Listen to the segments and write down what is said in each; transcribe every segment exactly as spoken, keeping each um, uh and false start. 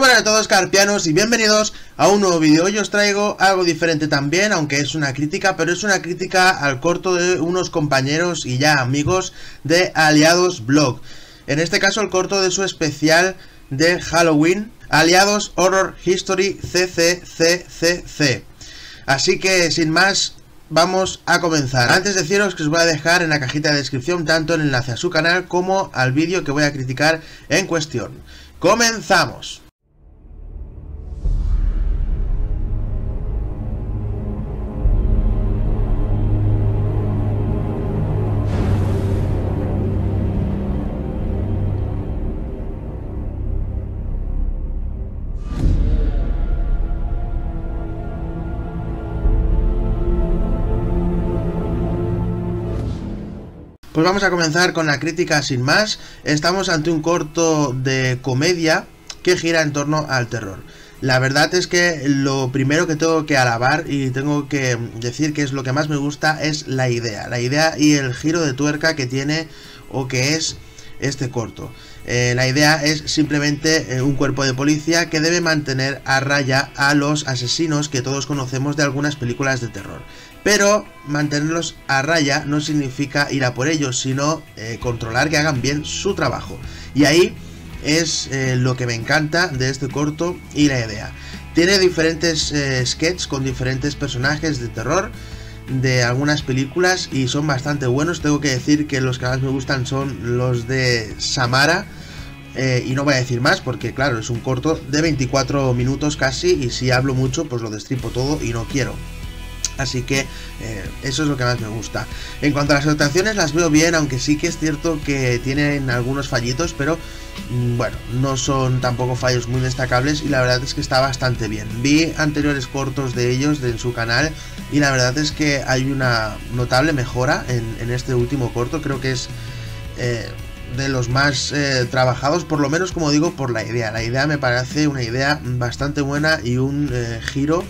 buenas a todos, carpianos, y bienvenidos a un nuevo vídeo. Hoy os traigo algo diferente también, aunque es una crítica, pero es una crítica al corto de unos compañeros y ya amigos de Aliados Vlog. En este caso el corto de su especial de Halloween, Aliados Horror History C C C C C. Así que sin más, vamos a comenzar. Antes de deciros que os voy a dejar en la cajita de descripción tanto el enlace a su canal como al vídeo que voy a criticar en cuestión. ¡Comenzamos! Pues vamos a comenzar con la crítica sin más. Estamos ante un corto de comedia que gira en torno al terror. La verdad es que lo primero que tengo que alabar y tengo que decir que es lo que más me gusta es la idea. La idea y el giro de tuerca que tiene o que es este corto. Eh, la idea es simplemente eh, un cuerpo de policía que debe mantener a raya a los asesinos que todos conocemos de algunas películas de terror. Pero mantenerlos a raya no significa ir a por ellos, sino eh, controlar que hagan bien su trabajo. Y ahí es eh, lo que me encanta de este corto y la idea. Tiene diferentes eh, sketches con diferentes personajes de terror de algunas películas y son bastante buenos. Tengo que decir que los que más me gustan son los de Samara. Eh, y no voy a decir más porque claro, es un corto de veinticuatro minutos casi y si hablo mucho pues lo destripo todo y no quiero. Así que eh, eso es lo que más me gusta. En cuanto a las actuaciones las veo bien, aunque sí que es cierto que tienen algunos fallitos, pero mmm, bueno, no son tampoco fallos muy destacables y la verdad es que está bastante bien. Vi anteriores cortos de ellos de, en su canal y la verdad es que hay una notable mejora en, en este último corto. Creo que es eh, de los más eh, trabajados, por lo menos como digo, por la idea. La idea me parece una idea bastante buena y un eh, giro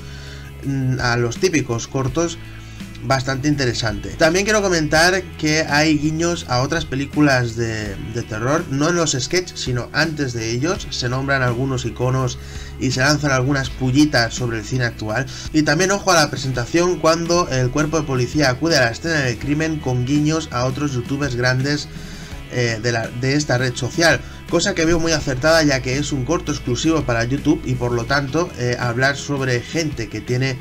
a los típicos cortos bastante interesante. También quiero comentar que hay guiños a otras películas de, de terror, no en los sketches sino antes de ellos. Se nombran algunos iconos y se lanzan algunas pullitas sobre el cine actual. Y también ojo a la presentación cuando el cuerpo de policía acude a la escena del crimen con guiños a otros youtubers grandes eh, de, la, de esta red social. Cosa que veo muy acertada ya que es un corto exclusivo para YouTube y por lo tanto eh, hablar sobre gente que tiene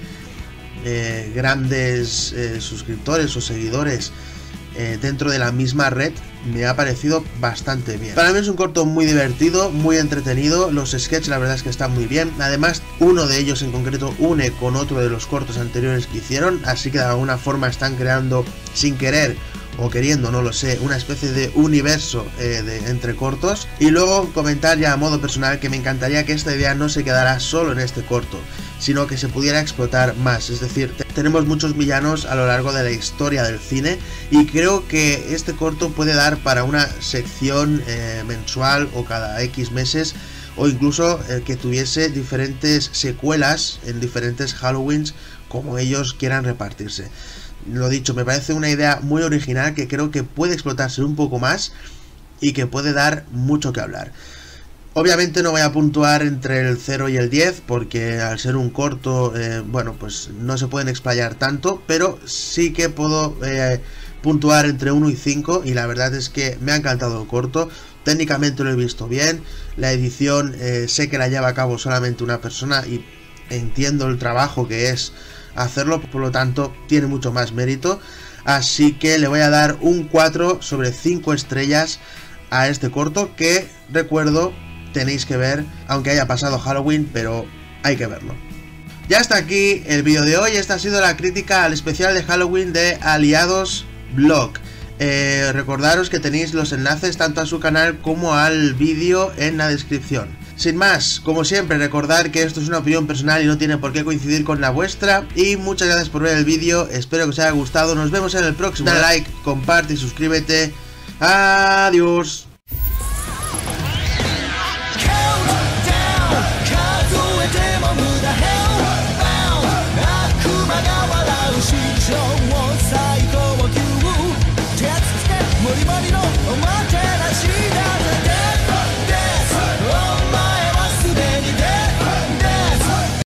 eh, grandes eh, suscriptores o seguidores eh, dentro de la misma red me ha parecido bastante bien. Para mí es un corto muy divertido, muy entretenido, los sketches la verdad es que están muy bien, además uno de ellos en concreto une con otro de los cortos anteriores que hicieron, así que de alguna forma están creando sin querer o queriendo, no lo sé, una especie de universo eh, de entre cortos. Y luego comentar ya a modo personal que me encantaría que esta idea no se quedara solo en este corto, sino que se pudiera explotar más. Es decir, tenemos muchos villanos a lo largo de la historia del cine y creo que este corto puede dar para una sección eh, mensual o cada X meses, o incluso eh, que tuviese diferentes secuelas en diferentes Halloweens como ellos quieran repartirse. Lo dicho, me parece una idea muy original que creo que puede explotarse un poco más y que puede dar mucho que hablar. Obviamente no voy a puntuar entre el cero y el diez porque al ser un corto, eh, bueno, pues no se pueden explayar tanto, pero sí que puedo eh, puntuar entre uno y cinco y la verdad es que me ha encantado el corto. Técnicamente lo he visto bien, la edición eh, sé que la lleva a cabo solamente una persona y entiendo el trabajo que es hacerlo, por lo tanto tiene mucho más mérito, así que le voy a dar un cuatro sobre cinco estrellas a este corto que, recuerdo, tenéis que ver aunque haya pasado Halloween, pero hay que verlo. Ya está aquí el vídeo de hoy. Esta ha sido la crítica al especial de Halloween de Aliados Vlog. Eh, recordaros que tenéis los enlaces tanto a su canal como al vídeo en la descripción. Sin más, como siempre, recordar que esto es una opinión personal y no tiene por qué coincidir con la vuestra. Y muchas gracias por ver el vídeo, espero que os haya gustado. Nos vemos en el próximo. Dale like, comparte y suscríbete. Adiós. Money, money, no,